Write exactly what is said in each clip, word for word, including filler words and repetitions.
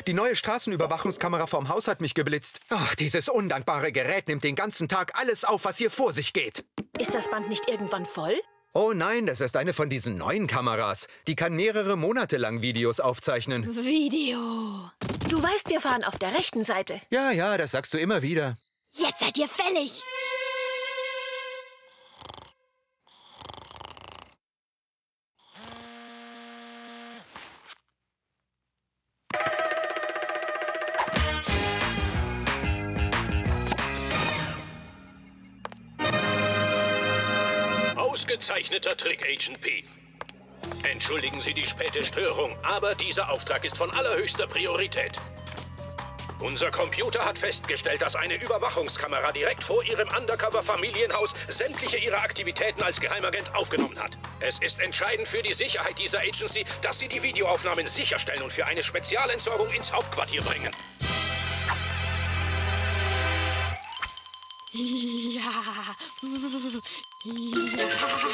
Die neue Straßenüberwachungskamera vorm Haus hat mich geblitzt. Ach, dieses undankbare Gerät nimmt den ganzen Tag alles auf, was hier vor sich geht. Ist das Band nicht irgendwann voll? Oh nein, das ist eine von diesen neuen Kameras. Die kann mehrere Monate lang Videos aufzeichnen. Video. Du weißt, wir fahren auf der rechten Seite. Ja, ja, das sagst du immer wieder. Jetzt seid ihr fällig. Ausgezeichneter Trick, Agent P. Entschuldigen Sie die späte Störung, aber dieser Auftrag ist von allerhöchster Priorität. Unser Computer hat festgestellt, dass eine Überwachungskamera direkt vor Ihrem Undercover-Familienhaus sämtliche Ihrer Aktivitäten als Geheimagent aufgenommen hat. Es ist entscheidend für die Sicherheit dieser Agency, dass Sie die Videoaufnahmen sicherstellen und für eine Spezialentsorgung ins Hauptquartier bringen. Ja. Ja.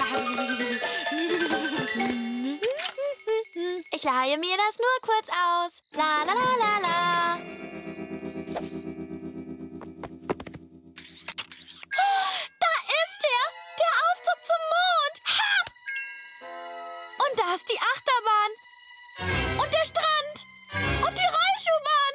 Ich leihe mir das nur kurz aus. La la la la la. Da ist er! Der Aufzug zum Mond! Ha! Und da ist die Achterbahn. Und der Strand. Und die Rollschuhbahn.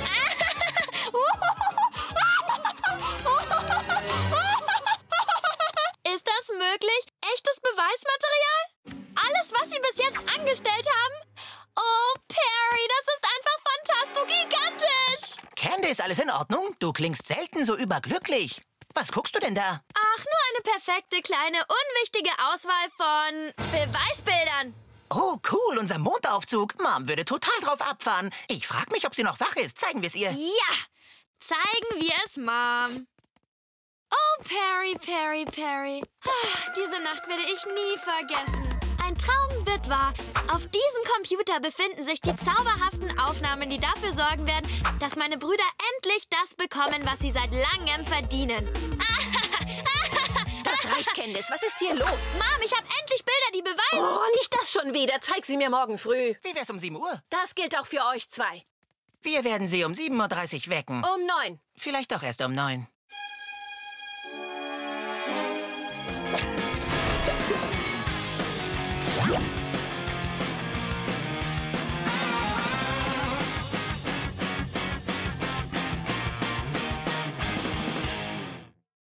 Ist das möglich? Echtes Beweismaterial? Alles, was Sie bis jetzt angestellt haben? Oh, Perry, das ist einfach fantastisch! Candy, ist alles in Ordnung? Du klingst selten so überglücklich. Was guckst du denn da? Ach, nur eine perfekte, kleine, unwichtige Auswahl von Beweisbildern. Oh, cool, unser Mondaufzug. Mom würde total drauf abfahren. Ich frag mich, ob sie noch wach ist. Zeigen wir es ihr. Ja, zeigen wir es, Mom. Oh, Perry, Perry, Perry. Diese Nacht werde ich nie vergessen. Ein Traum wird wahr. Auf diesem Computer befinden sich die zauberhaften Aufnahmen, die dafür sorgen werden, dass meine Brüder endlich das bekommen, was sie seit langem verdienen. Das reicht, Candice. Was ist hier los? Mom, ich habe endlich Bilder, die beweisen... Oh, nicht das schon wieder. Zeig sie mir morgen früh. Wie wär's um sieben Uhr? Das gilt auch für euch zwei. Wir werden sie um sieben Uhr dreißig wecken. Um neun. Vielleicht doch erst um neun.